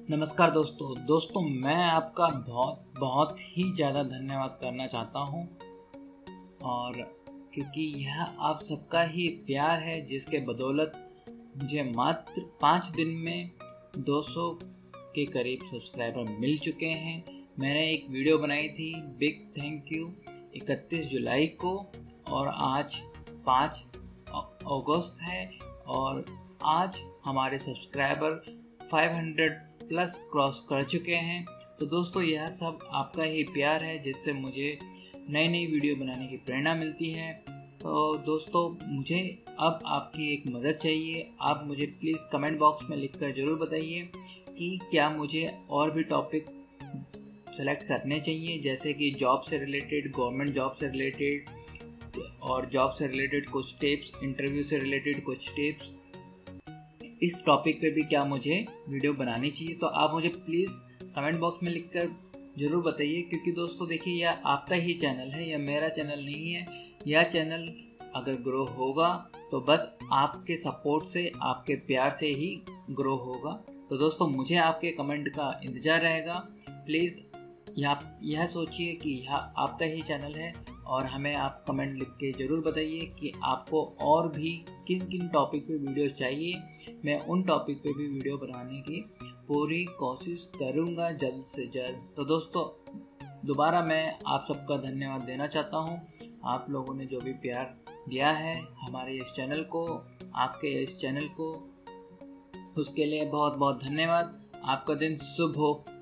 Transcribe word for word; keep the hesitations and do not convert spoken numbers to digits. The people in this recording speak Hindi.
नमस्कार दोस्तों दोस्तों मैं आपका बहुत बहुत ही ज़्यादा धन्यवाद करना चाहता हूँ। और क्योंकि यह आप सबका ही प्यार है जिसके बदौलत मुझे मात्र पाँच दिन में दो सौ के करीब सब्सक्राइबर मिल चुके हैं। मैंने एक वीडियो बनाई थी बिग थैंक यू इकतीस जुलाई को और आज पाँच अगस्त है और आज हमारे सब्सक्राइबर पाँच सौ प्लस क्रॉस कर चुके हैं। तो दोस्तों यह सब आपका ही प्यार है जिससे मुझे नई नई वीडियो बनाने की प्रेरणा मिलती है। तो दोस्तों मुझे अब आपकी एक मदद चाहिए। आप मुझे प्लीज़ कमेंट बॉक्स में लिखकर ज़रूर बताइए कि क्या मुझे और भी टॉपिक सेलेक्ट करने चाहिए, जैसे कि जॉब से रिलेटेड, गवर्नमेंट जॉब से रिलेटेड और जॉब से रिलेटेड कुछ टिप्स, इंटरव्यू से रिलेटेड कुछ टिप्स। इस टॉपिक पे भी क्या मुझे वीडियो बनानी चाहिए, तो आप मुझे प्लीज़ कमेंट बॉक्स में लिखकर ज़रूर बताइए। क्योंकि दोस्तों देखिए यह आपका ही चैनल है, यह मेरा चैनल नहीं है। यह चैनल अगर ग्रो होगा तो बस आपके सपोर्ट से, आपके प्यार से ही ग्रो होगा। तो दोस्तों मुझे आपके कमेंट का इंतज़ार रहेगा। प्लीज़ यह यह सोचिए कि यह आपका ही चैनल है और हमें आप कमेंट लिख के ज़रूर बताइए कि आपको और भी किन किन टॉपिक पे वीडियो चाहिए। मैं उन टॉपिक पे भी वीडियो बनाने की पूरी कोशिश करूँगा जल्द से जल्द। तो दोस्तों दोबारा मैं आप सबका धन्यवाद देना चाहता हूँ। आप लोगों ने जो भी प्यार दिया है हमारे इस चैनल को, आपके इस चैनल को, उसके लिए बहुत बहुत धन्यवाद। आपका दिन शुभ हो।